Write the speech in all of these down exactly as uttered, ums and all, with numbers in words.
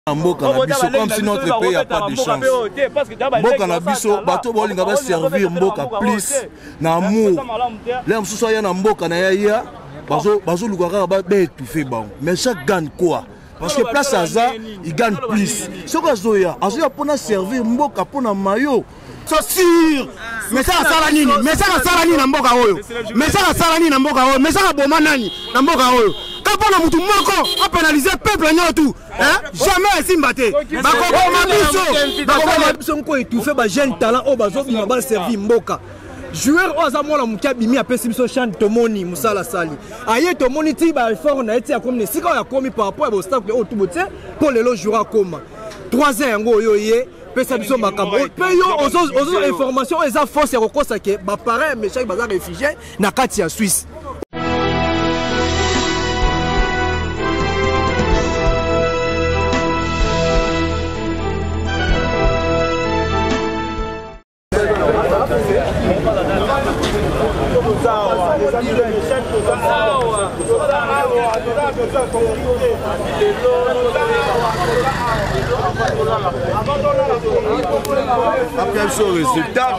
Mboka na biso comme si notre pays n'a pas de chance. Mboka na biso bato bolinga ba servir Mboka plus na amour. Là msusu ya na Mboka na ya bazo bazo lukaka ba ba étouffé ba. Mais chaque gagne quoi? Parce que place Aza, il gagne plus. Ce que Zoya, Azoya pour servir Mboka pour na maillot. C'est sûr. Mais ça sala nini? Mais ça sala nini na Mboka oyo? Mais ça sala nini na Mboka oyo? Mais ça boma nani na Mboka oyo? Quand on a mutu moko a pénaliser peuple tout, hein? Jamais Simbate. Bakoma biso, bakoma biso nko étouffé ba jeune talent o bazo bima ba servir Mboka. Joueur oza mwana mukia bimi apesi biso chant tomoni musala sali. Aye tomoni ti ba effort na eti akomi sika ya komi par rapport à obstacle o tubote pour le joueur koma. trois ans ngo yo ye pesa biso makambo. Peyo ozo ozo information eza force ya kokosa ke ba parent mais chaque bazar réfugié na kati ya Suisse. Après ce résultat,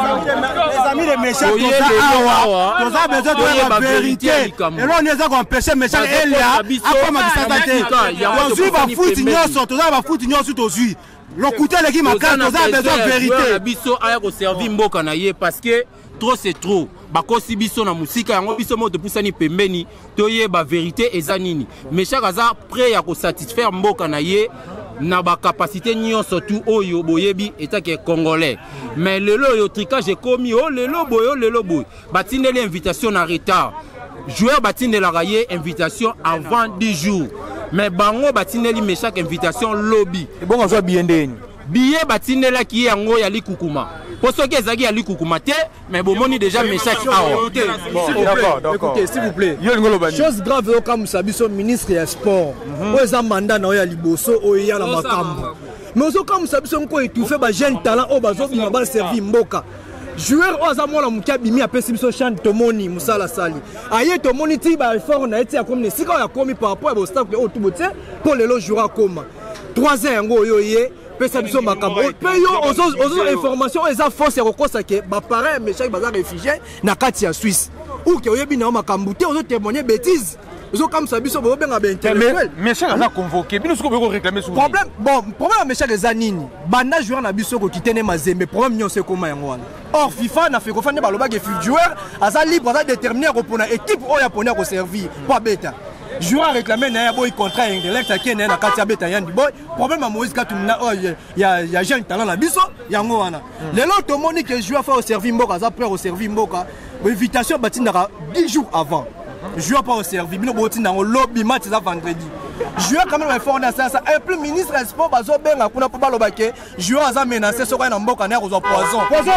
les amis de méchants, nous avons besoin de la vérité. Et là, on est en empêcher méchants. Et là, après ma distance, on suit va foutre ignoce, tout ça va foutre ignoce tout aussi. L'écouter les qui m'accordent, nous avons besoin de vérité. Biso a servi Mboka na ye parce que trop c'est trop. Bakosi biso na musika yango biso mo topusani pembeni toye ba vérité ezanini. Mais chaque aza prêt à satisfaire Mboka na ye na ba capacité nyonso tout oyo boyebi etake congolais. Mais lelo yo tricage ekomi oh lelo boyo lelo boy. Batine l'invitation en retard. Joueur batine la raye invitation avant dix jours. Mais bango batine li chaque invitation lobby. Et bon on soit bien ndeni. Billet batine la qui est yango ya likukuma. Pour ceux qui ezaki ya likukuma te mais bomoni déjà mes chaque hour. D'accord, d'accord. Écoutez, s'il vous plaît. Chose grave comme Sabiso ministre des sports. Oza mandat na ya liboso oya la makambo. Mais ozo comme Sabiso nko étouffé ba jeune talent o bazo bima ba servir Mboka. Joueur oza mwana mukia bimi apesi biso chant tomoni musala sali. Aye tomoni ti ba effort na eti akomi sika ya komi par rapport à obstacle o tubote pour le joueur koma. trois ans ngo yo ye pesa biso makambo. Peyo ozo ozo information eza force ya kokosa ke ba parent mais chaque bazar réfugié na kati ya Suisse. Ou ke oyebi na makambo te ozo témoigner bêtise. Ozo comme ça biso bo benga ben intellectuel. Mais chaque a convoqué, bino siko beko réclamer sur. Problème bon, problème mais chaque zanini. Banda joueur na biso ko kitene mazembe, problème nyo se koma yango wana. Or FIFA na fait ko fane ba loba ke joueur aza libre aza déterminé ko pona équipe oya pona ko servir pas bêta. Joueur a réclamé un boy contrat indirect qui est na katia beta yandi boy problème à Moïse Katumna oh il y a il y a jeune talent la biso yango wana les autres moni que joueur fait au servir Mboka za prêt au servir Mboka invitation batinaka dix jours avant joueur pas au servir bino botinga au lobby match ça vendredi joueur quand même fort na ça et plus ministre des sports bazo benga kuna pa baloba ke joueur aza menacé soko na Mboka na ko poison poison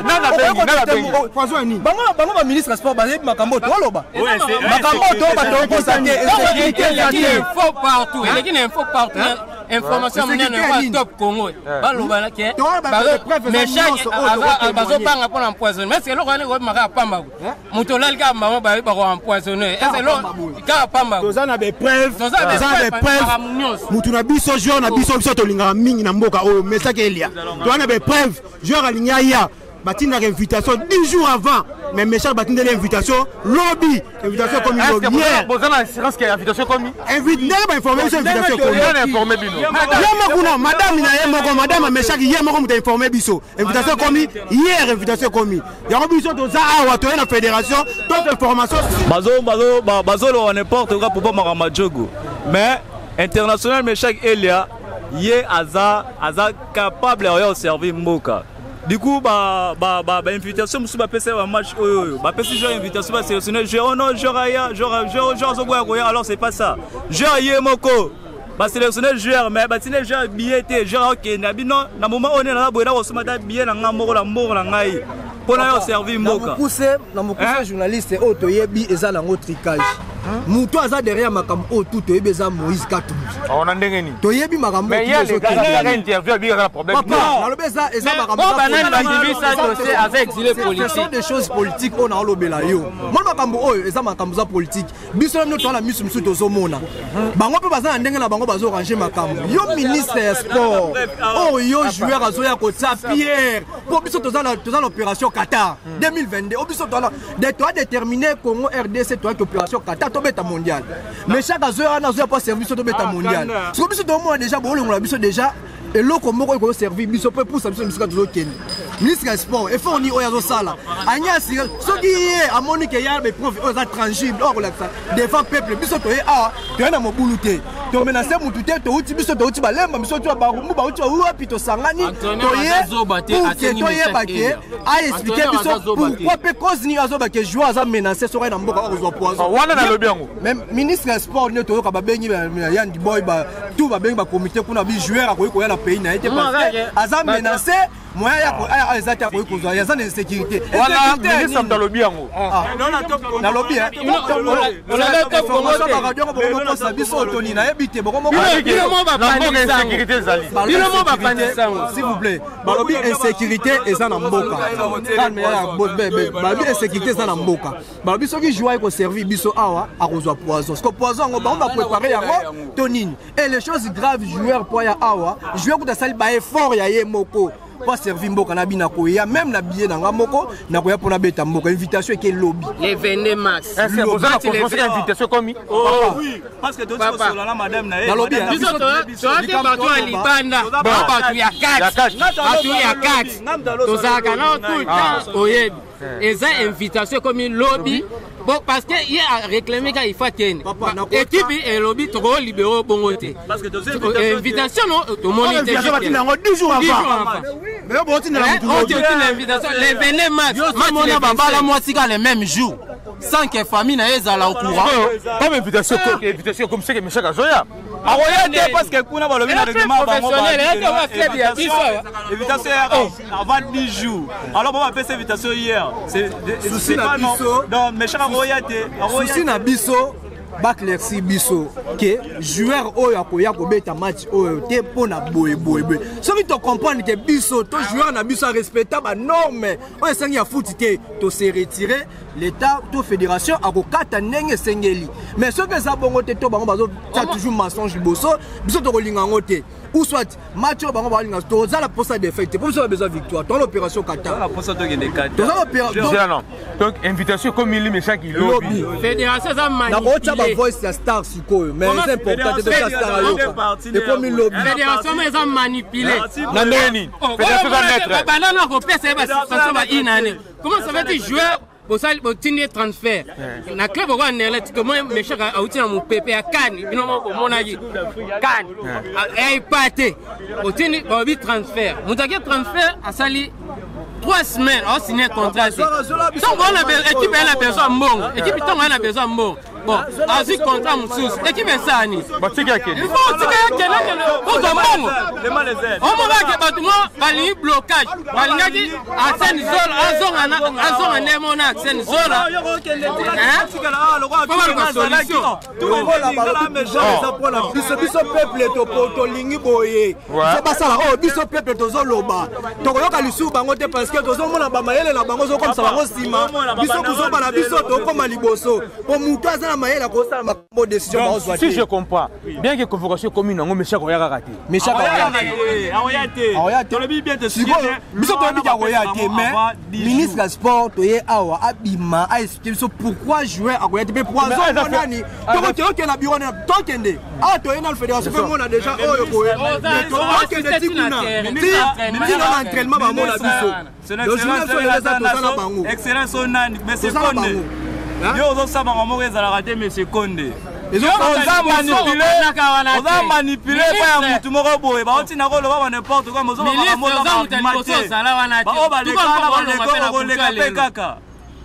ni poison ni bango bango ba ministre des sports ba makambo to loba makambo to ba to ko sa il faut partout il y a une info partout information mnene pas top Congo baloba na ke mais chaque bazo panga pour empoisonner mais c'est lokane ko maka pamba muto lalika mama ba ba ko empoisonner est lo ka pamba tozana be preuve tozana be preuve mutu na biso joueur na biso biso to linga mingi na Mboka oyo mais ça ke elia tozana be preuve joueur alinga ya batina invitation dix jours avant mais méchant batina l'invitation lobby invitation comme hier bon ça assurance qu'il y a invitation comme invite n'est pas informé sur invitation comme informé bino yema kuna madame na yema ko madame méchant hier moko muta informé biso invitation comme hier invitation comme ya ko biso to za awa to na fédération toute information bazo bazo bazo lo n'importe quoi pour pas marama jogo mais international méchant Elia yé aza aza capable de servir Mboka. Du coup, bah, bah, bah, bah, invitation, je suis pas passé un match, bah, passé j'ai invitation, bah, sélectionné, je oh non, je raya, je je je alors c'est pas ça. Je yé moko, bah, sélectionné joueur, mais bah, c'est joueur billet, joueur ok, nabi non, na moment on est là, bah, là, on se met à billet, na ngamoro, la mort, la ngai, pour aller servir Mboka. Na mukuse, na mukuse journaliste, auto yebi, ezala ngo tricage. moto aza derrière makambo o tout toyebi eza Moïse Katumbi on a ndenge ni toyebi makambo mais il y a des gars interview bien un problème nalobi eza eza makambo ce sont des choses politiques on a olobela yo mona makambo oyo eza makambo za politique biso na to na misu misu tozomona bango pe baza na ndenge na bango bazo ranger makambo yo ministre ya sport oh yo joueur azoya kotia Pierre po biso toza na toza na opération Qatar deux mille vingt-deux o biso toza de toi déterminer Congo R D C toi opération Qatar to beta mondial mais chaque azoya na azoya pas service to beta mondial so biso to mo déjà bo longola biso déjà et loko moko ko servir biso pe pour ça biso bisika tozo ken ministre ya sport et faut ni oya zo sala anya si soki ye amoni ke ya be prof oza transible or la ça devant peuple biso to ye a to na mobulu te to menacer mutu te to uti biso to uti balemba biso to ba rumbu ba uti wa pito sangani to ye to ye bake a expliquer biso pourquoi pe cause ni azo bake joueur aza menacer so na mboka ko zo poison wana na lobi yango même ministre ya sport ne to ka ba bengi ya ndi boy ba tout ba bengi ba comité kuna bi joueur akoyi ko ya pays na été parce que aza menacé moyen ya ko aya ezati akoyi kozwa ya za na insécurité voilà ministre dans lobi yango na lobi hein on a des informations par radio ko ko sa biso toni na ebité boko moko insécurité zali bilo mo ba panisa s'il vous plaît ba lobi insécurité eza na mboka calme ya bebe ba lobi insécurité eza na mboka ba lobi soki joie ko servir biso awa akozwa poison parce que poison ngo ba on va préparer yango tonine et les choses graves joueur pour ya awa joueur ko ta sali ba effort ya ye moko pas servir mboka na bina ko ya même na billet na moko na ko ya pona beta mboka invitation ke lobby les vingt max c'est pour ça qu'on fait invitation comme oh oui parce que d'autres sont là madame na na lobby biso to to bato ya libanda bato ya quatre bato ya quatre to zaka na tout oyebi eza invitation comme lobby bon parce que il a réclamé qu'il faut tenir équipe et lobby trop libéraux bongoté parce que invitation non tout le monde était dix jours avant mais bon tu n'as pas l'invitation les vingt matchs match les bambala moi si le même jour sans que famille na ezala au courant comme invitation invitation comme ça que monsieur Kazoya ah ouais parce que kuna ba lobby na règlement ba invitation avant dix jours alors on va faire cette invitation hier c'est souci na biso donc mes chers royauté souci na biso baklexi biso que joueur oyo akoya ko beta match oyo te pona boye boye boye soki to comprendre que biso to joueur na biso respecter ba norme oyo sangi ya foot te to se retirer l'état to fédération akokata ndenge sengeli mais soki za bongo te to bango bazo ta toujours mensonge liboso biso to kolinga ngote ou soit match bango ba linga to za la posa défaite pour ça besoin victoire to l'opération Qatar la posa to gende Qatar to za l'opération donc invitation comme il méchant qui lobby fédération za manipulé la voice ya star sikoyo mais c'est important de faire star ayo et comme il lobby fédération mais za manipulé na neni fédération za mettre banana ko pesa ba situation ba inane comment ça va être joueur pour ça pour tenir transfert na club ko nele to mo meshaka auti na mupepe ya kani bino mo mona yi kani ay pate pour tenir pour bi transfert mutaki transfert asali trois semaines on signé contrat donc on a équipe elle a besoin mbongo équipe tant elle a besoin mbongo bon asi contrat mususu équipe sani batika kene il faut tika kene pour mbongo on va que batuma bali blocage balingaki Arsène Zola azonga na azonga nemo na Arsène Zola hein comment solution tout voilà ba biso pour la biso biso peuple to to lingi boye c'est pas ça oh biso peuple to zoloba to koyoka lisu bango te parce que to zomona ba mayele na bango zo comme ça bango sima biso kuzoba na biso to koma liboso po mutu azana mayele ko sala makambo décision ba ozwa si je comprends bien que convocation commune ngo mesha ko yaka raté mesha ko yaka aoyate aoyate le bien te suivre biso to bi ka koyate mais ministre des sports to ye awa abima a expliquer biso pourquoi jouer akoyate mais pourquoi zo nani to ko ke na bureau na to kende ah to ye na fédération pe mona déjà oyo ko to kende tikuna ministre l'entraînement ba mona biso le journal sur les réseaux na bango excellence onani mais c'est Konde yo ozo saba ngamo ezala raté mais c'est Konde ils ont manipulé on a manipulé par mutu moko boye ba otina ko loba n'importe quoi mozo ba mozo ba maté ba ba le kala ba le ko le kapé kaka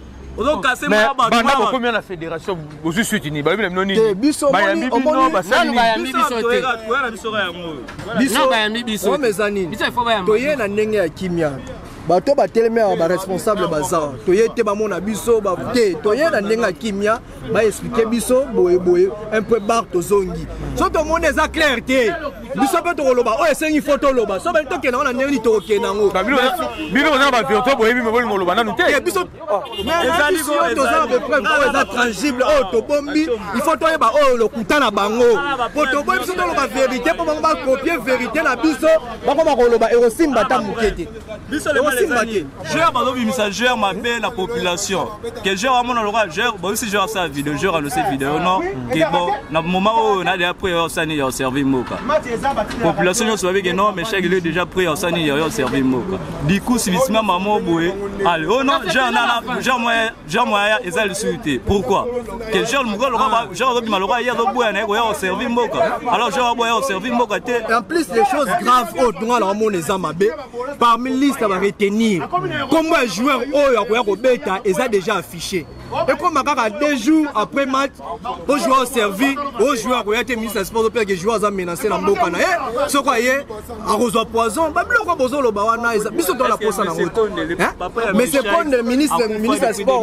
ozo kasser ma ba ba na combien la fédération ozu soutenu ba bino nini ba ya bibi no ba sali ba ya bibi sote ko ya biso ya ngo biso ba ya bibi sote o mezani to ye na ndenge ya kimia bato batelemi ba responsable baza toye te bamona biso ba te toye na ndenga kimia ba expliquer biso boye boye un peu bar tozongi so to monde eza clair te biso pe to loba o esengi photo loba so ba to ke na ndenga ni to ke nango bino na ba photo boye bi me boli ngoloba nanu te biso ezali go ezali be preuve o eza tangible o to bombi il faut to ba o lo kutana bango po to boye biso to loba vérité po bango ba copier vérité na biso ba ko ba ko loba erosimba ta mukete biso le gère bazobi misa gère mabe la population que gère à mon endroit gère bon si gère ça vidéo gère le cette vidéo non qui bon na moment où on a déjà pris au sani au servi moka population nous savait que non mais chaque il est déjà pris au sani au servi moka du coup si bisma maman boé allez oh non gère na gère moi gère moi et le souhaiter pourquoi que gère le moka le gère le malheureux hier au boé na au servi moka alors gère boé au servi moka et en plus les choses graves au dans la monde les amabe parmi liste va retenir comment un joueur au bêta est déjà affiché. Et comme deux jours après match, aux joueurs servi, aux joueurs qui ont été ministre des Sports, les joueurs ont menacé la Mboka. Ce qu'on y est, arrosé poison, ils sont dans la poste en route. Mais c'est quand le ministre des Sports,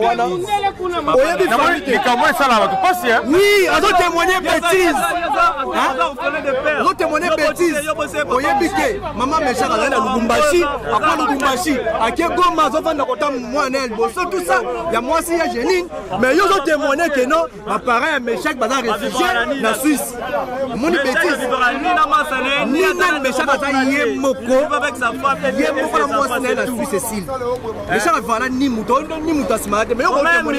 oui, ils ont témoigné bêtises. Ils ont témoigné bêtises. Maman Méchar a la Lubumbashi, après Lubumbashi, à Kegoma, ils ont fait un tout ça, il y a moi aussi, il y a Génie. Mais ils ont témoigné que non, appareil Méchak Bazar réfugié en Suisse. Mon bêtise. Ni nan Méchak Bazar yé moko. Yé moko la moi c'est la Suisse Cécile. Méchak voilà ni mouton ni mouton smart. Mais on témoigné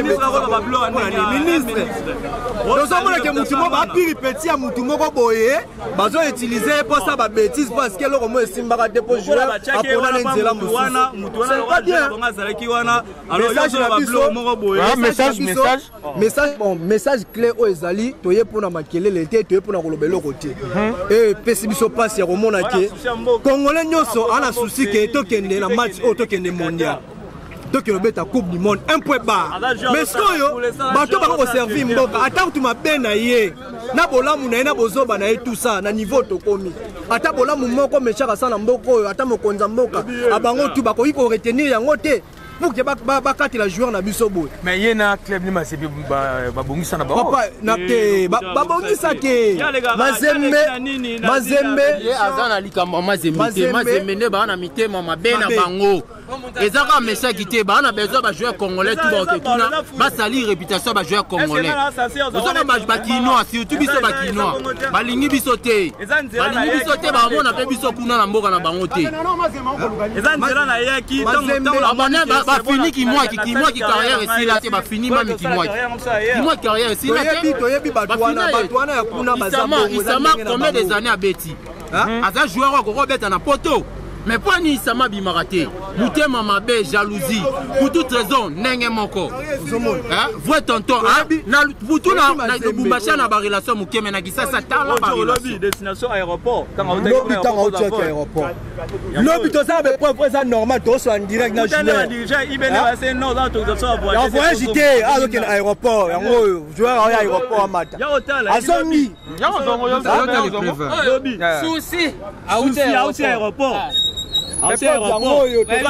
ministre. Nous sommes là que mouton va pire petit à mouton moko boyé. Bazo utiliser pour ça ba bêtise parce que le romo simba dépôt joueur après on a nzela mouana mouton pas bien. Alors là je va bloquer moko boyé. Message, message. Message, bon, message clé au Ezali, toye pour na makele l'été, toye pour na kolobelo côté. Et pessibiso passe ya romona ke. Congolais nyoso ana souci ke tokende na match au tokende mondial. Tokende beta coupe du monde un point bas. Mais ce yo, bato ba ko servir mboka, ata tu mabe na ye. Na bolamu na na bozoba na tout ça na niveau tokomi. Ata bolamu moko mechaka sana mboko, ata mokonza mboka, abango tu ba ko iko retenir yango te. Pour que bakati la joueur na biso boy mais yena club ni masebi babongisa na ba papa na te babongisa ke mazembe mazembe ye azana likambo mazembe mazembe ne ba na mitema mabe na bango ezaka Méchak te ba na besoin ba joueur congolais tout ba ketuna ba sali réputation ba joueur congolais ozona ba bakinois surtout biso bakinois balingi biso te balingi biso te ba mona pe biso kuna na mboka na bango te ezanzela na yaki tant ba fini qui moi qui moi qui carrière ici là c'est ba fini même qui moi qui moi carrière ici là toyebi batwana batwana ya kuna bazambo Isama combien des années à Betty aza joueur ko robeta na poto mais pas ni Isama bimarate mutema mabe jalousie pour toute raison nenge moko hein vrai tonton na butuna na Lubumbashi na ba relation mukeme na kisasa tala ba relation destination aéroport quand on est dans aéroport lobi to ça be point ça normal to so en direct na joueur dirigeant ibene va c'est non dans to so voyage en voyage ité à l'autre aéroport yango joueur à aéroport mata ya hotel azongi ya zongo yo lobi souci à hôtel aéroport c'est aéroport je vais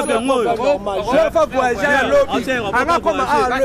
voyager à lobby anga comme ah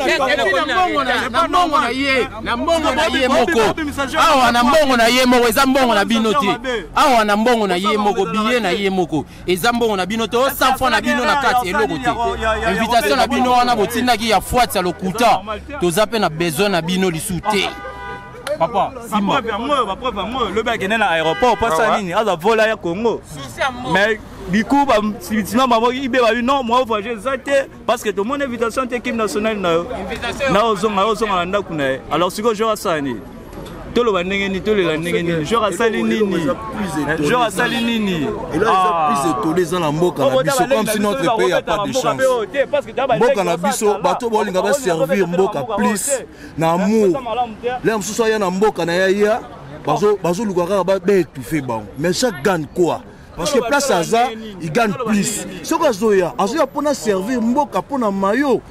na mbongo na ye na mbongo na ye moko awa na mbongo na ye moko eza mbongo na bino te awa na mbongo na ye moko billet na ye moko eza mbongo na bino te cent fois na bino na kati eloko te invitation na bino wana botindaki ya fuati ya lokuta toza pe na besoin na bino lisu te papa simba ba preuve moi le bec est dans l'aéroport pas ça nini aza vola ya Congo mais du coup ba sibitima mamo ibe ba non moi voyager ça te parce que tout mon invitation équipe nationale na na ozonga ozonga na ndakuna alors siko je wa sani tolo ba ndenge ni tolo la ndenge ni je rasali nini je rasali nini et là ils ont plus étonné dans la mboka na biso comme si notre pays a pas de chance mboka na biso bato bolinga ba servir mboka plus na amour là msusu ya na mboka na ya ya bazo bazo lukaka ba betu fait bon mais chaque gagne quoi parce que place à ça il gagne plus ce que zoya azoya pona servir mboka pona mayo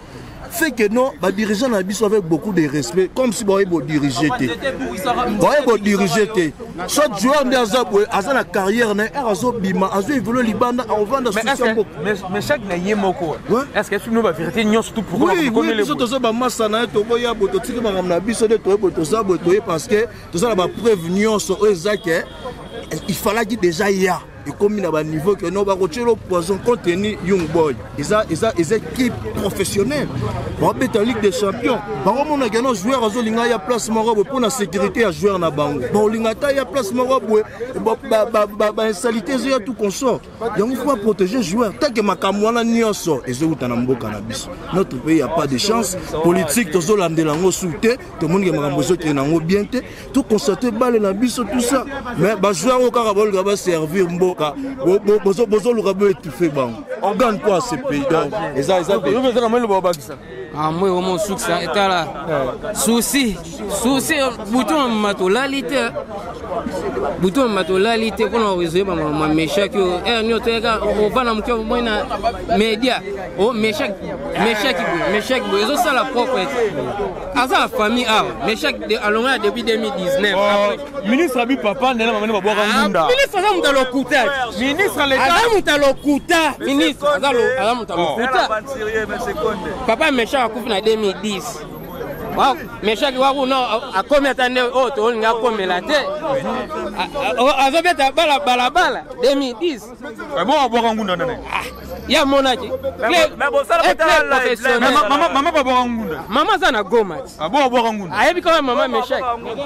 fait que non, les dirigeants avec beaucoup de respect, comme si vous avez dirigé. Vous avez dirigé. Chaque joueur a la carrière, a évolué Liban, on va dans ce mais chaque n'est moko. Est-ce que tu nous vas vérité non surtout pour oui, oui, oui, tout ça, massa na to boya bototique na biso de to boto ça boto parce que tout ça va prévenir sur eux il fallait déjà y a et comme il a un niveau que non va retirer le poison contenu Young Boy ils a ils a ils équipe professionnelle on va en Ligue des Champions par on a gagné joueur à zolinga ya place morobo pour la sécurité à joueur na bango bon lingata ya place morobo ba ba ba ba salité zo tout consort donc il faut protéger joueur tant que makamwana nyoso ezo utana mboka na biso notre pays a pas de chance politique tozo landela ngo souté tout monde ke makambo zo ke nango bien te tout constater balle na biso tout ça mais ba joueur au carabol va servir mboka bozo bozo le rabou étouffé bon on gagne quoi ce pays donc et ça et ça ah moi au mon succès est là souci souci bouton matolalité bouton matolalité qu'on a réservé ma méchak eh nous tega on va na mkio moina média oh méchak méchak méchak bozo ça la propre asa la famille a méchak alonga depuis deux mille dix-neuf ministre abi papa ndela mamene ba boka ngunda ministre za mutalo kuta ministre l'état za mutalo kuta ministre za lo za mutalo kuta papa méchak akufi na deux mille dix waaw méchak wa no akomi atande o to nga komela te azobeta bala bala bala deux mille dix bon ba boka ngunda ndene ya monaki mais bon ça la maman maman ba boka ngunda maman za na goma ah bon ba boka ngunda ayebi kama maman méchak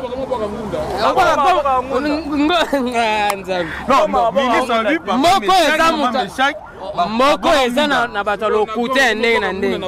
non ministre abi papa moko eza méchak moko eza na batalo kuta ndenge na ndenge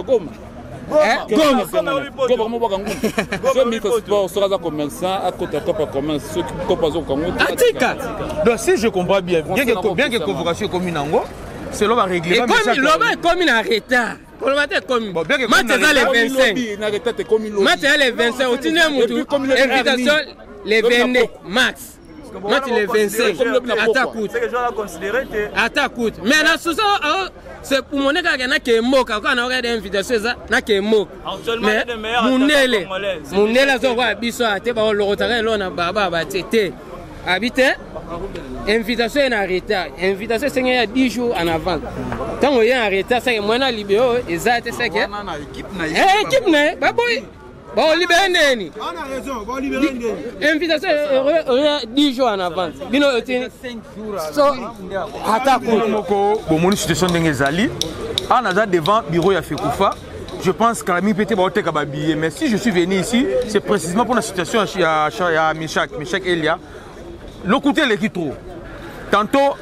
donc si je comprends bien bien que bien que convocation commune ango c'est là va régler comme l'homme est comme en retard pour le matin comme match les vingt-cinq match les vingt-cinq au tine mutu invitation les vingt-neuf max match les vingt-cinq attaque coûte attaque coûte mais la sous c'est pour mon état na ke moka quand on regarde invitation ça na ke moka mais munele munele zo kwa biso ate ba lo rotare lo na baba ba tete habite invitation en retard invitation c'est il y a dix jours en avant tant on est en retard c'est moi na libéo exact c'est que eh équipe na ba boy ba libérer neni on a raison ba libérer neni invitation dix jours en avance bino cinq jours so attaque moko bon mon situation d'engezali on a devant bureau ya Fekoufa je pense que la mi pété ba oteka ba billet mais si je suis venu ici c'est précisément pour la situation à à Méchak Méchak Elia le côté l'équipe trop tantôt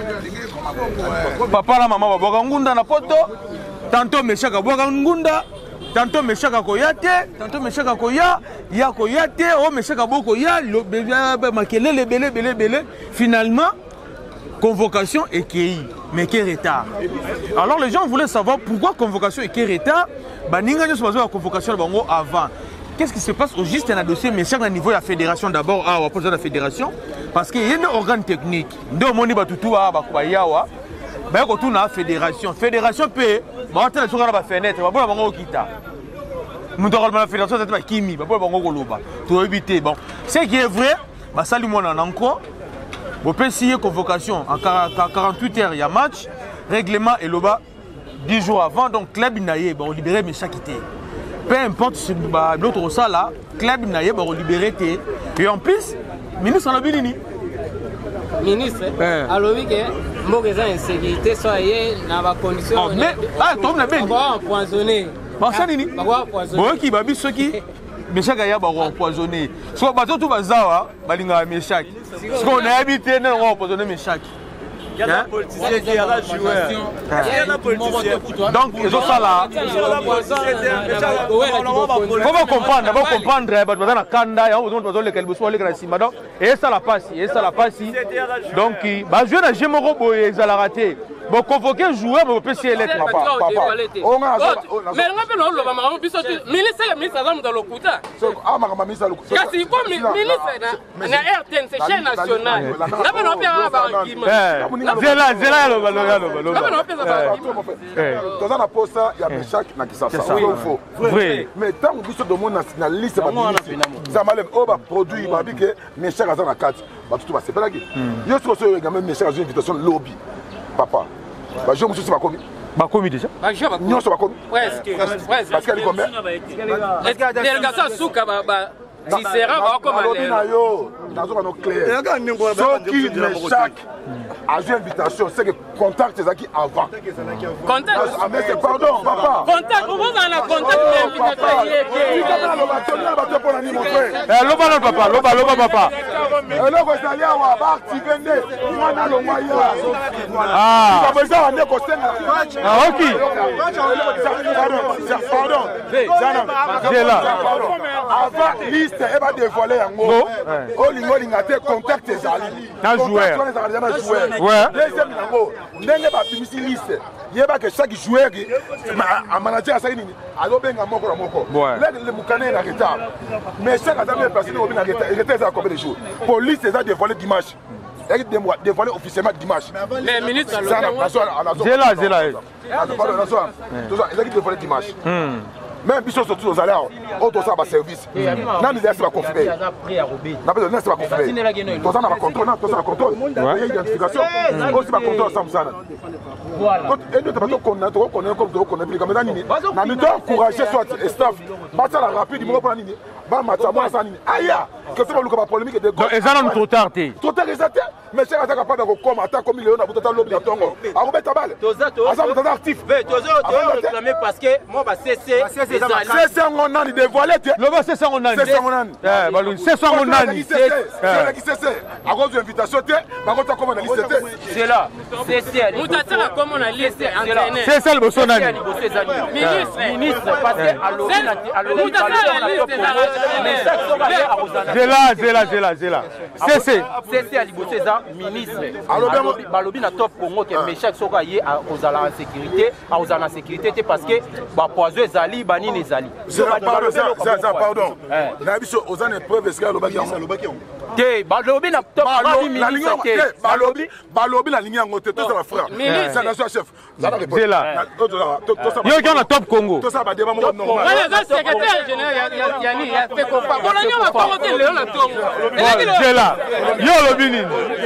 papa la maman ba boka ngunda na poto tantôt Méchak ba boka ngunda tantôt Méchak akoyate tantôt Méchak akoya ya koyate oh Méchak aboko ya le makelele belé belé belé finalement convocation et qui mais qui retard alors les gens voulaient savoir pourquoi convocation et qui retard bah ninga nyo se convocation bango avant. Qu'est-ce qui se passe au juste un dossier mais chaque niveau de la fédération d'abord à opposé de la fédération parce qu'il y a un organe technique ndo moni batutu a ba yawa ba ko tuna fédération fédération pe ba tala sur la fenêtre ba bona bango kita mundo la fédération c'est pas kimi ba bona bango koloba to éviter bon ce qui est vrai ba sali mona nanko bo peut signer convocation en quarante-huit heures il y a match règlement et loba dix jours avant donc club naie ba libérer mais chaque été peu importe ce bah l'autre ça là club naie ba libérer et en plus ministre la bilini ministre alobi ke mboka za insécurité soyez na ba condition mais ah tom na ben ba empoisonné ba ça nini ba empoisonné ki ba biso ki Méchak ya ba empoisonné so ba tout bazawa balinga Méchak ce qu'on a habité na empoisonné Méchak. Il y a la politicien qui a la joueur. Il y a la politicien. Donc, ils ont ça là. Comment comprendre? D'abord comprendre, dans la Kanda, il y a besoin de lequel vous soyez le Simba. Donc, et ça la passe, et ça la passe. Donc, bah, je n'ai jamais robot et ça l'a raté. Bon, convoquer joueur, mais on peut s'y aller. Papa, papa. Mais on appelle le maman, puis sorti. Ministre, le ministre, ça dans le coup. Ah, ma maman, ça le coup. Car c'est comme ministre, na R T N, c'est chaîne nationale. Là, on appelle un argument. C'est là, c'est là, le ballon, le ballon. Là, on appelle ça argument. Dans un poste, il y a Méchac na Kisasa. Oui ou faux? Vrai. Mais tant que vous monde nationaliste, ça m'a l'air, oh, bah, produit, bah, que Méchac a dans quatre. Bah, tout va se faire là. Il y a ce que c'est également Méchac a une invitation lobby. Papa. Bah, je me suis dit, c'est pas commis. Bah, commis déjà? Bah, je non, c'est pas commis. Presque. Presque. Parce qu'elle est combien? Est-ce que la délégation Souka, bah, si c'est rare, comment elle est? Qui Méchac a une invitation, c'est que contact c'est ça qui avant. Contact. Ah mais c'est pardon, papa. Contact, vous avez un contact d'invitation. Eh, loba non papa, loba loba papa. Et là vous allez avoir activer né, moi na lo moyen. Ah. Tu vas besoin on est côté. Ah OK. Pardon, pardon. J'ai là. Avant liste et va dévoiler en gros. Oh lingo lingate contact c'est ça. Un joueur. Ouais. Deuxième nango, ndenge ba bimisi liste. Yeba que chaque joueur a manager ça nini. Alo benga moko na moko. Le le mukane na retard. Mais chaque adame personne au bina retard. Retard ça combien de jours? Police c'est ça dévoilé dimanche. Il dévoilé dévoilé officiellement dimanche. Les ministres à l'autre. C'est là, c'est là. Tout ça, il dévoilé dimanche. Même si surtout aux aléas, autres ça va service. Non, mais c'est pas confirmé. Non, mais c'est pas confirmé. Tout ça n'a pas contrôle, tout ça n'a pas contrôle. Il y a identification. Aussi pas contrôle ça me ça. Voilà. Et nous devons connaître, connaître comme nous connaître. Comme ça, nini. Na nous devons encourager soit staff. Basta la rapide, moi pour nini. Ba matcha moi ça nini. Aya, que ça va nous polémique de. Donc, ils ont trop tard. Trop tard exact. Mais c'est pas capable de comme attaque comme il est on a tout à l'objet tongo. A remettre ta balle. Toza toza. Ça vous actif. Mais toza toza réclamer parce que moi va cesser. C'est ça on a dévoilé. Le bas c'est ça on a. C'est ça on a. Eh balou, c'est ça on a. C'est ça qui c'est. À cause de l'invitation té, par contre comme on a liste. C'est là. C'est ça. Mutataka comme on a liste entraîné. C'est ça le bosso nani. Ministre, ministre parce que à l'origine à l'origine c'est là, c'est là, c'est là, c'est là. C'est c'est. C'est c'est à liboté ça ministre. Balobi na top Congo que Méchac soka yé aux ala en sécurité, aux ala en sécurité parce que ba poison ezali bani nezali. Pardon. Na biso aux ana preuve est-ce que lobaki on Te balobi na top ministre te balobi balobi la ligne en côté tout ça la frère. C'est la chef. C'est là. Yo qui na top Congo. Tout ça va débat normal. Voilà, le secrétaire général yani il a fait quoi. On a mis on va commenter Léon la Tongo. C'est là. Yo le bini.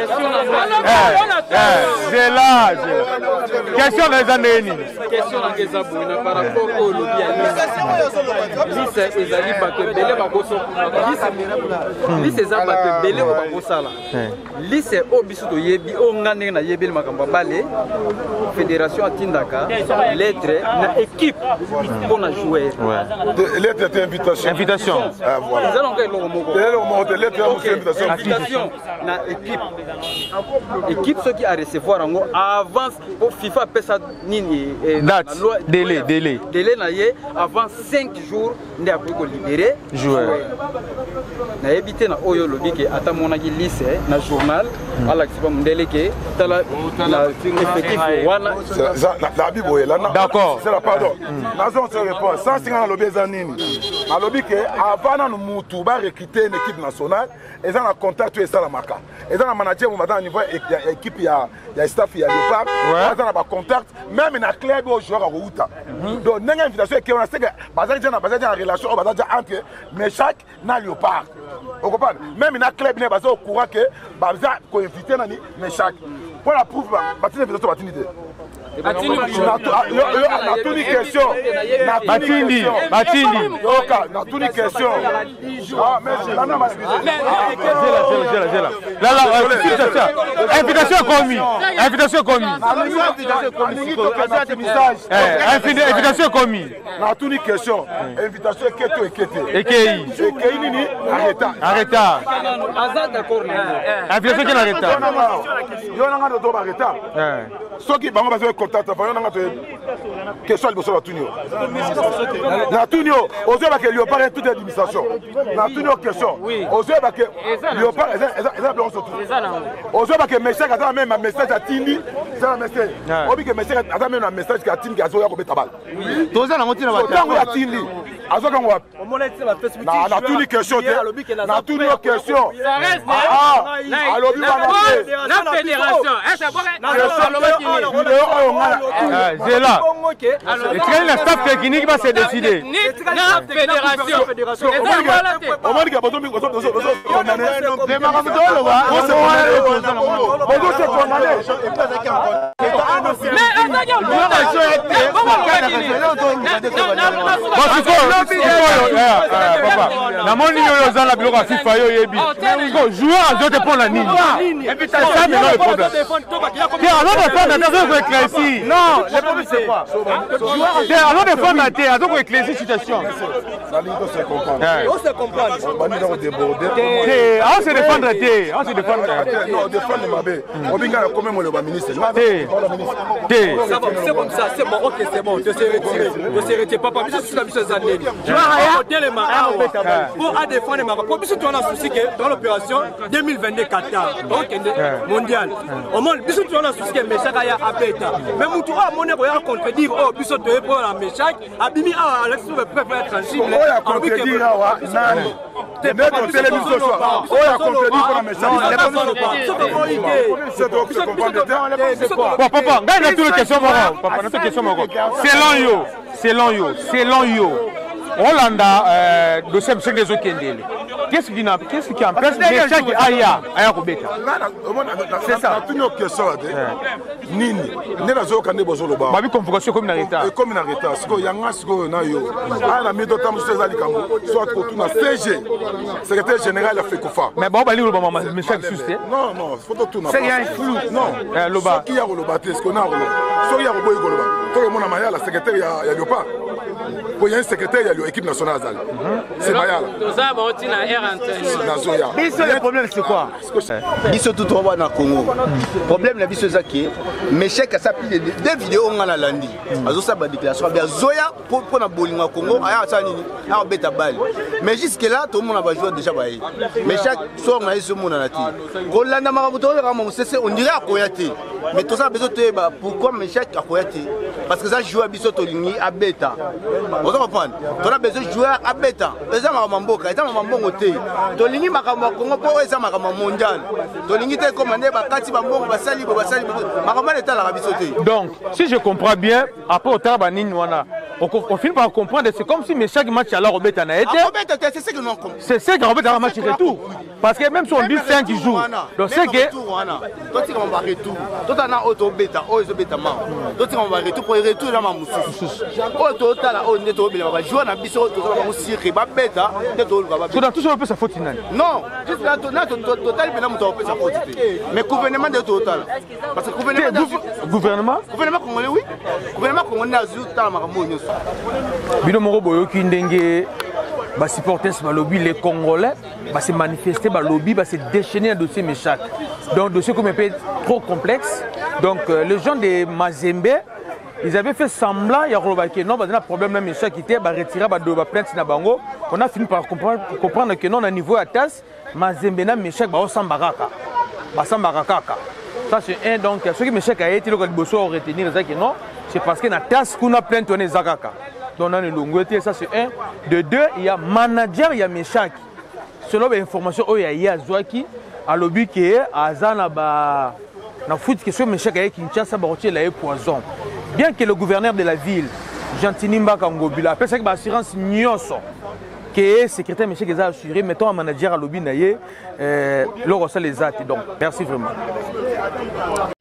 C'est là. Question des années. Question na Gezabouina par rapport au lobby à Lise ezali bato belé bakoso. Lise ezali bato belé bakosala. Lise o biso to yebi o ngane na yebeli makambo balé. Fédération atindaka lettre na équipe pour na jouer. Lettre d'invitation. Invitation. Ah voilà. Ils allons gagner le mot. Le mot de lettre d'invitation. Invitation na équipe. Équipe ceux qui a recevoir en avance au FIFA pesa nini date délai délai délai na ye avant cinq jours ndé après ko libérer joueur na éviter na oyo lobi ke ata monaki lycée na journal ala kiba mndele ke tala na effectif wana la bibo là d'accord c'est la pardon nazo se répond ça c'est dans lobby zanini na lobby ke avant na mutu ba recruter une équipe nationale et ça na contact et ça la marca et ça na manager au matin niveau équipe ya ya staff ya Léopard ça na ba contact même na club au joueur à Routa donc n'enga invitation que on a c'est que bazali na bazali en relation au bazali entre Méchac na Léopard on comprend même na club ne bazali au courant que bazali ko inviter nani Méchac pour la prouve batini invitation batini de Batini question. Batini, Batini. Oka, na tuni question. Ah mais là non là là invitation commis. Invitation commis. Invitation commis. Na tuni question. Invitation keto ekete. Ekei. Ekei nini? Arrêta. Arrêta. Azad d'accord. Invitation qui arrêta. Yo na ngado to arrêta. Soki bango bazo contact avant on a question liboso la tunio na tunio ozo ba ke Léopard toute administration na tunio question ozo ba ke Léopard eza blanc surtout ozo ba ke message ata même un message à Tindi ça un message obi ke message ata même un message ka Tindi azo ya ko beta bal toza na motina ba tango ya Tindi azo kango wapi na na tuni question na tuni question ah alobi ba na fédération est-ce que c'est là et quel le staff technique va se décider na fédération on va dire bozo bozo bozo condamné de makamdolo ba bozo se condamné mais azaki fédération était papa na moni yo za la biloko FIFA yo yebi ko joueur azote pour la nini et puis ça c'est le problème que alors de faire d'attendre ko éclairci non le problème c'est quoi que alors de faire d'attendre azo ko éclairci situation ça ligne se comprendre on se comprend on va déborder et on se défendre té on se défendre non défendre mabé obinga comme même le ministre té té c'est comme ça c'est bon OK c'est bon de se retirer de se retirer papa biso sur la biso zaneli tu vas hôtel ma pour à défendre ma pour biso tu on a souci que dans l'opération deux mille vingt-deux Qatar donc mondial au monde biso tu on a souci que Meshaka ya abeta mais mutu a moné ko ya contredire oh biso to pour la Meshak abimi a Alex le préfère transible oh ya contredire wa nani te mettre télévision soir oh ya contredire pour la Meshak bon papa ngai na toute question moko papa na toute question moko selon yo selon yo selon yo Hollanda euh dossier monsieur des okendele qu'est-ce qui n'a qu'est-ce qui empêche Meshak aya aya ko beta c'est ça tu n'as que ça nini nena zo kande bozo loba ba bi convocation comme na retard comme na retard siko yanga siko na yo ana mido tam seza likambo soit ko tuna C G secrétaire général a fait kofa mais ba ba li loba mama Meshak susté non non photo tuna c'est rien flou non loba qui ya loba te siko na loba so ya boy ko loba to mona maya la secrétaire ya ya Léopard pour y a un secrétaire il y a l'équipe nationale Azal c'est Mayala toza ba otina R nazoya biso le problème c'est quoi biso tout droit na Congo problème la biso zaki Meshak a sapli des vidéos on a landi azo sa ba déclaration bien zoya pour pour na bolinga Congo aya sa nini a beta balle mais jusque là tout le monde a joué déjà ba Meshak sort na ce monde na ti Rolanda marabuto ya mo cesse on dirait akoyate mais tout ça besoin de pourquoi Meshak akoyate parce que ça joue à biso tolingi a beta on comprend tu as besoin de joueurs à beta eza makamboka eza mamambongo te tolingi makambo Congo po eza makambo mondial tolingi te commander ba kati ba mbongo ba sali ba sali makambo eta la biso te. Donc si je comprends bien après au taba nini wana on finit par comprendre c'est comme si Meshak match alors Robert na été c'est ce que nous comprenons c'est c'est que Robert a match retour parce que même si on dit cinq jours donc c'est que toi tu on va retour toi tu na auto beta o zo beta ma toi tu on va retour pour retour na mamusu auto tala o neto bela ba jouer na biso to ba musiri ba beta neto ba ba tout ça peut sa faute nani non juste là na total bena muto peut sa faute mais gouvernement de total parce que gouvernement gouvernement gouvernement congolais oui gouvernement congolais na zu tala makambo nyoso bino moko boyoki ndenge ba supporters ba lobby les Congolais ba se manifester ba lobby ba se déchaîner un dossier Meshak donc dossier comme un peu trop complexe donc euh, les gens de Mazembe ils avaient fait semblant il y a que non bah un problème même Meshak qui était ba retirer ba ba plainte na bango on a fini par comprendre comprendre que non à niveau à tasse Mazembe na Meshak ba osambaraka ba sambaraka ça c'est un donc ce qui Meshak a été le liboso retenir ça que non c'est parce que na tasse qu'on a plainte on est zakaka donc on a le longueté ça c'est un de deux il y a manager il y a Meshak selon les informations oh il y a Zwaki à lobby qui est azana ba na foot question Meshak a Kinshasa ba rotier la poison bien que le gouverneur de la ville Gentini Mbaka Ngobila appelle ça que assurance nyonso que secrétaire Meshak a assuré mettons un manager à lobby naie euh le ressort les actes donc merci vraiment.